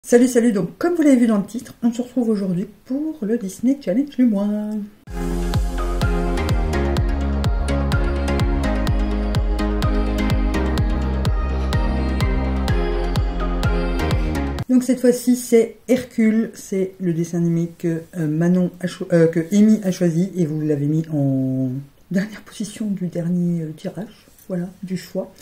Salut, salut, donc comme vous l'avez vu dans le titre, on se retrouve aujourd'hui pour le Disney Challenge du mois. Donc cette fois-ci c'est Hercule, c'est le dessin animé que que Amy a choisi et vous l'avez mis en dernière position du dernier tirage, voilà, du choix.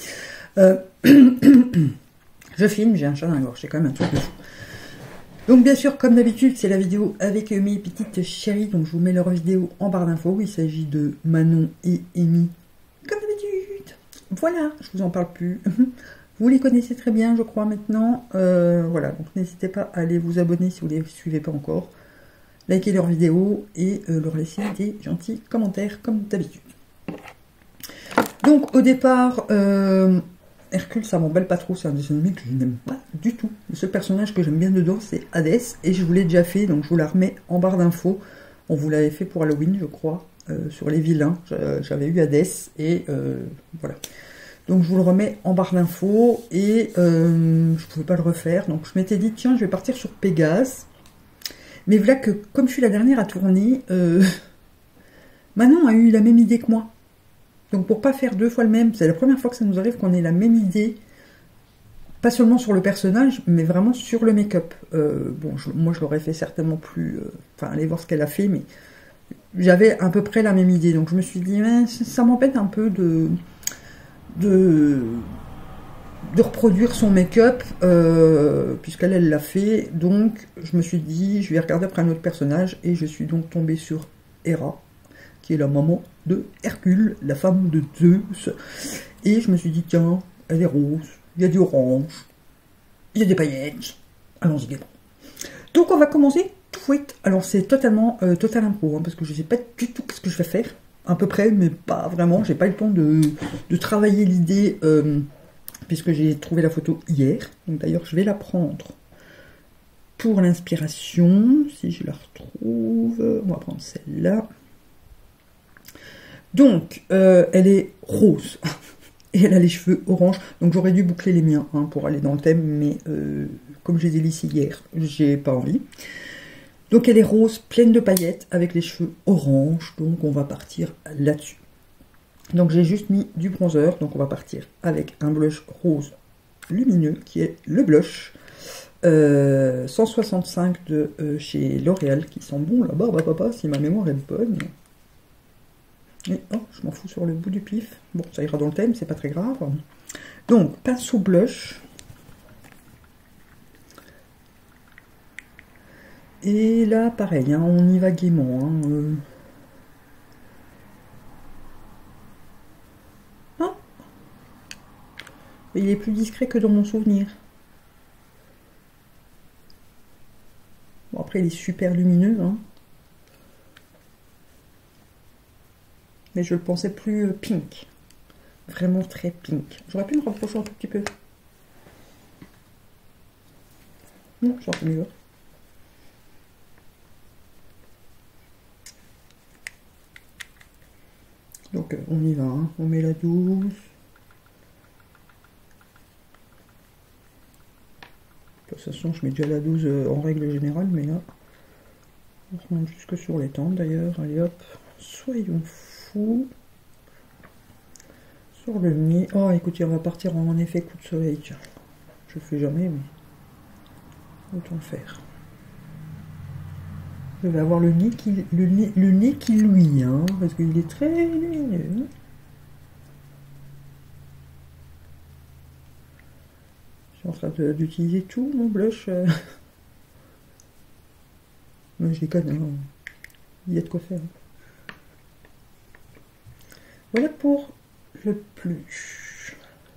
Je filme, j'ai un chat dans la gorge, c'est quand même un truc de fou. Donc bien sûr, comme d'habitude, c'est la vidéo avec mes petites chéries, donc je vous mets leur vidéo en barre d'infos. Il s'agit de Manon et Amy, comme d'habitude. Voilà, je vous en parle plus. Vous les connaissez très bien, je crois, maintenant. Voilà, donc n'hésitez pas à aller vous abonner si vous ne les suivez pas encore. Likez leurs vidéos et leur laisser des gentils commentaires, comme d'habitude. Donc au départ... Hercule, ça m'emballe pas trop, c'est un dessin animé que je n'aime pas du tout. Le seul personnage que j'aime bien dedans, c'est Hadès, et je vous l'ai déjà fait, donc je vous la remets en barre d'infos. On vous l'avait fait pour Halloween, je crois, sur les vilains. J'avais eu Hadès, et voilà. Donc je vous le remets en barre d'infos, et je pouvais pas le refaire, donc je m'étais dit, tiens, je vais partir sur Pégase. Mais voilà que, comme je suis la dernière à tourner, Manon a eu la même idée que moi. Donc pour pas faire deux fois le même, c'est la première fois que ça nous arrive qu'on ait la même idée, pas seulement sur le personnage, mais vraiment sur le make-up. Bon, moi je l'aurais fait certainement plus, enfin allez voir ce qu'elle a fait, mais j'avais à peu près la même idée. Donc je me suis dit, ça m'embête un peu de reproduire son make-up, puisqu'elle l'a fait. Donc je me suis dit, je vais regarder après un autre personnage, et je suis donc tombée sur Hera, qui est la maman de Hercule, la femme de Zeus. Et je me suis dit, tiens, elle est rose, il y a du orange, il y a des paillettes, allons-y gaiement. Donc on va commencer tout de suite. Alors c'est totalement total impro, hein, parce que je ne sais pas du tout ce que je vais faire, à peu près, mais pas vraiment. J'ai pas eu le temps de travailler l'idée, puisque j'ai trouvé la photo hier. Donc d'ailleurs je vais la prendre pour l'inspiration, si je la retrouve. On va prendre celle-là. Donc, elle est rose, et elle a les cheveux orange, donc j'aurais dû boucler les miens, hein, pour aller dans le thème, mais comme je les ai lissés hier, j'ai pas envie. Donc elle est rose, pleine de paillettes, avec les cheveux orange, donc on va partir là-dessus. Donc j'ai juste mis du bronzer, donc on va partir avec un blush rose lumineux, qui est le blush 165 de chez L'Oréal, qui sent bon là-bas, papa, si ma mémoire est bonne. Et, oh, je m'en fous sur le bout du pif. Bon, ça ira dans le thème, c'est pas très grave. Donc, pinceau blush. Et là, pareil, hein, on y va gaiement. Hein, ah. Il est plus discret que dans mon souvenir. Bon, après, il est super lumineux, hein. Mais je le pensais plus pink. Vraiment très pink. J'aurais pu me rapprocher un tout petit peu. Non, j'en fais mieux. Donc on y va, hein. On met la 12. De toute façon, je mets déjà la 12 en règle générale, mais là, on remonte jusque sur les tempes d'ailleurs. Allez hop, soyons fous. Sur le nez. Oh, écoutez, on va partir en effet coup de soleil. Tiens, je le fais jamais, mais autant le faire. Je vais avoir le nez qui luit, hein, parce qu'il est très lumineux. Je suis en train d'utiliser tout mon blush. Mais je déconne, hein. Il y a de quoi faire. Voilà pour le plus.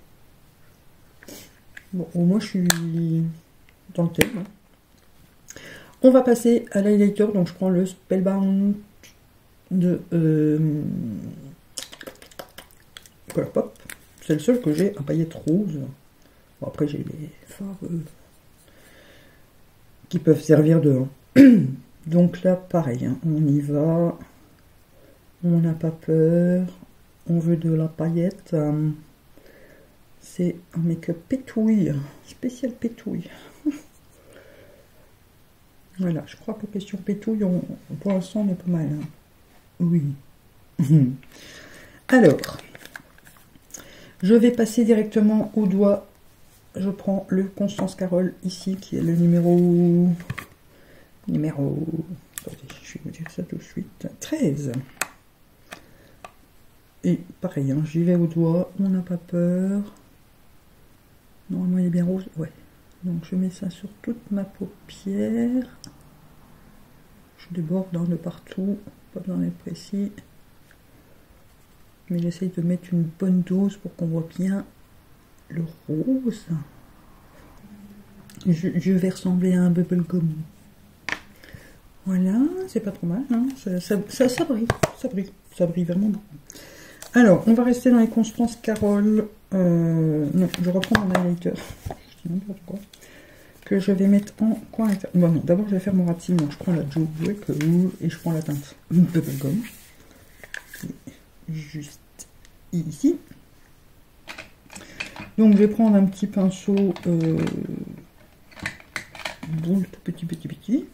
Bon, au moins je suis dans le thème. Hein. On va passer à l'highlighter, donc je prends le Spellbound de Colourpop. C'est le seul que j'ai un paillette rose. Bon, après j'ai les fards qui peuvent servir de... Donc là pareil, hein, on y va. On n'a pas peur. On veut de la paillette. C'est un make-up pétouille, spécial pétouille. Voilà, je crois que question pétouille, pour l'instant, on est pas mal. Hein. Oui. Alors, je vais passer directement au doigt. Je prends le Constance Carole ici, qui est le numéro... Attendez, je vais vous dire ça tout de suite. 13. Et pareil, hein, j'y vais au doigt, on n'a pas peur. Normalement, il est bien rose. Ouais. Donc, je mets ça sur toute ma paupière. Je déborde de partout, pas besoin d'être précis. Mais j'essaye de mettre une bonne dose pour qu'on voit bien le rose. Je vais ressembler à un bubblegum. Voilà, c'est pas trop mal. Hein. Ça brille, ça brille vraiment beaucoup. Alors, on va rester dans les Constance Carole. Non, je reprends mon highlighter. Je dis n'importe quoi. Que je vais mettre en coin interne. Bon, non, d'abord je vais faire mon ratine. Donc, je prends la Joe Breaker et je prends la teinte bubblegum. Juste ici. Donc, je vais prendre un petit pinceau boule tout petit.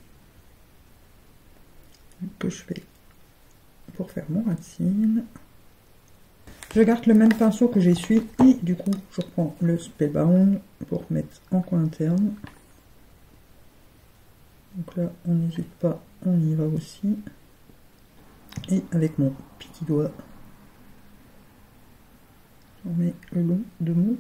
Que je fais pour faire mon ratine. Je garde le même pinceau que j'essuie et du coup je reprends le Spellbound pour mettre en coin interne. Donc là on n'hésite pas, on y va aussi. Et avec mon petit doigt, on met le long de mon...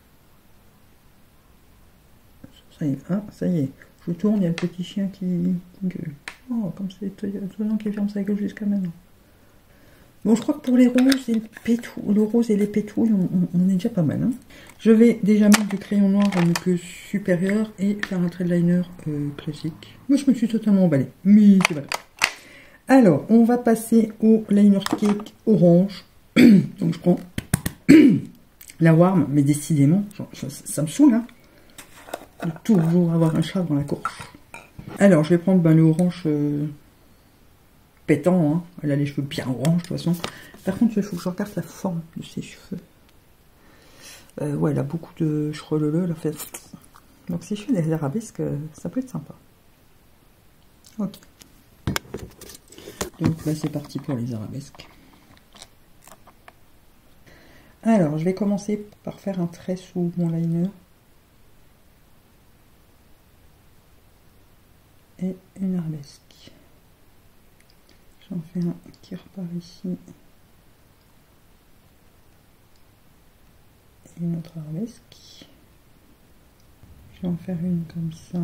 Ça y est, ah, ça y est. Je tourne, il y a le petit chien qui gueule. Oh, comme c'est étonnant qu'il ferme sa gueule jusqu'à maintenant. Bon, je crois que pour les roses et le rose et les pétouilles, on est déjà pas mal. Hein. Je vais déjà mettre du crayon noir en queue supérieure et faire un trait de liner classique. Moi, je me suis totalement emballée, mais c'est pas grave. Alors, on va passer au liner cake orange. Donc, je prends la Warm, mais décidément, ça me saoule, hein, de toujours avoir un chat dans la course. Alors, je vais prendre le orange pétant. Hein. Elle a les cheveux bien orange, de toute façon. Par contre, il faut que je regarde la forme de ses cheveux. Ouais, elle a beaucoup de cheveux là, fait. Donc, si je fais des arabesques, ça peut être sympa. Ok. Donc, là, c'est parti pour les arabesques. Alors, je vais commencer par faire un trait sous mon liner. Et une arabesque. J'en fais un qui repart ici. Et une autre arabesque. Je vais en faire une comme ça.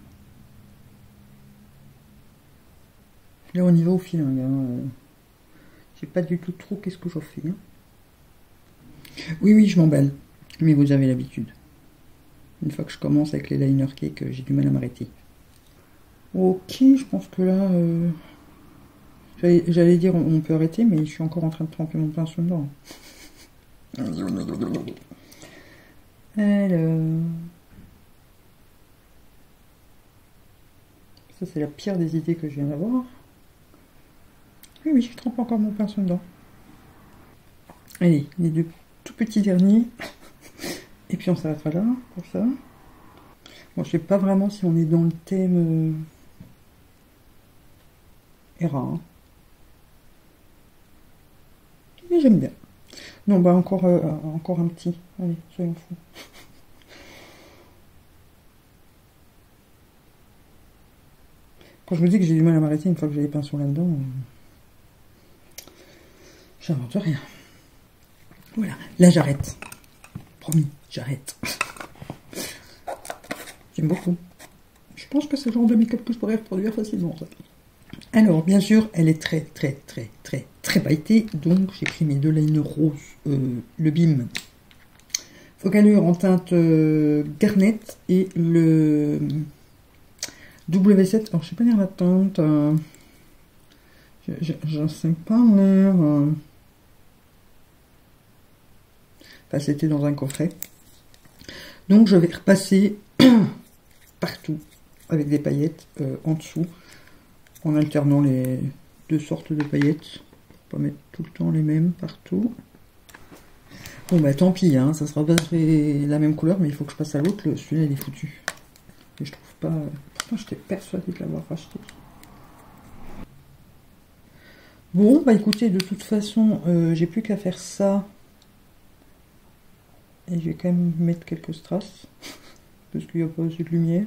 Là, on y va au feeling. Hein. J'ai pas du tout trop qu'est-ce que je fais. Hein. Oui, je m'emballe. Mais vous avez l'habitude. Une fois que je commence avec les liner cake, j'ai du mal à m'arrêter. Ok, je pense que là... J'allais dire on peut arrêter, mais je suis encore en train de tremper mon pinceau dedans. Alors... Ça, c'est la pire des idées que je viens d'avoir. Oui, je trempe encore mon pinceau dedans. Allez, les deux tout petits derniers. Et puis on s'arrêtera là, pour ça. Bon, je sais pas vraiment si on est dans le thème... Era, hein. Mais j'aime bien. Non, bah encore un petit. Allez, soyons fous. Quand je vous dis que j'ai du mal à m'arrêter une fois que j'ai les pinceaux là-dedans, j'invente rien. Voilà, là j'arrête. Promis, j'arrête. J'aime beaucoup. Je pense que c'est le genre de make-up que je pourrais reproduire facilement, ça. Alors, bien sûr, elle est très pailletée, donc j'ai pris mes deux liners roses, le BIM Focalure en teinte Garnet et le W7, alors je sais pas lire la teinte, je sais pas l'air, enfin c'était dans un coffret, donc je vais repasser partout avec des paillettes en dessous, en alternant les deux sortes de paillettes, pour pas mettre tout le temps les mêmes partout. Bon bah tant pis, hein, ça sera pas la même couleur, mais il faut que je passe à l'autre, celui-là il est foutu. Et je trouve pas Pourtant, j'étais persuadée de l'avoir racheté. Bon, bah écoutez, de toute façon, j'ai plus qu'à faire ça. Et je vais quand même mettre quelques strass. Parce qu'il n'y a pas assez de lumière.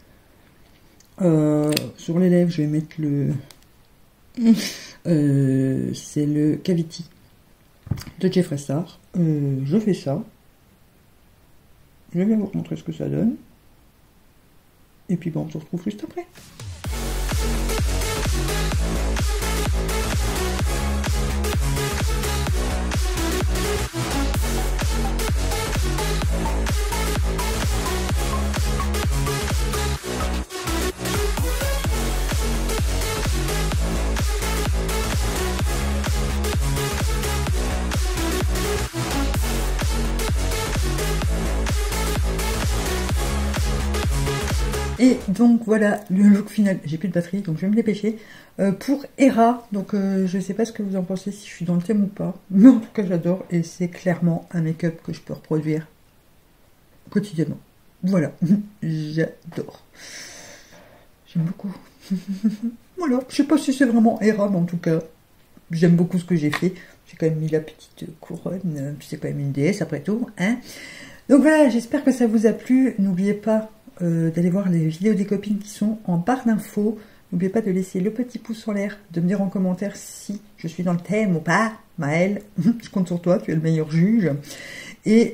Sur les lèvres, je vais mettre le... c'est le Cavity de Jeffree Star. Je fais ça. Je vais vous montrer ce que ça donne. Et puis bon, on se retrouve juste après. Et donc voilà le look final. J'ai plus de batterie, donc je vais me dépêcher. Pour Hera, donc je sais pas ce que vous en pensez, si je suis dans le thème ou pas. Mais en tout cas, j'adore. Et c'est clairement un make-up que je peux reproduire quotidiennement. Voilà, j'adore. J'aime beaucoup. Voilà, je sais pas si c'est vraiment Hera, mais en tout cas, j'aime beaucoup ce que j'ai fait. J'ai quand même mis la petite couronne, c'est quand même une déesse après tout, hein. Donc voilà, j'espère que ça vous a plu. N'oubliez pas d'aller voir les vidéos des copines qui sont en barre d'infos. N'oubliez pas de laisser le petit pouce en l'air, de me dire en commentaire si je suis dans le thème ou pas. Maëlle, je compte sur toi, tu es le meilleur juge. Et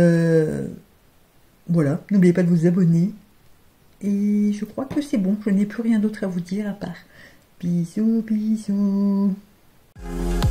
voilà, n'oubliez pas de vous abonner. Et je crois que c'est bon, je n'ai plus rien d'autre à vous dire à part bisous, bisous.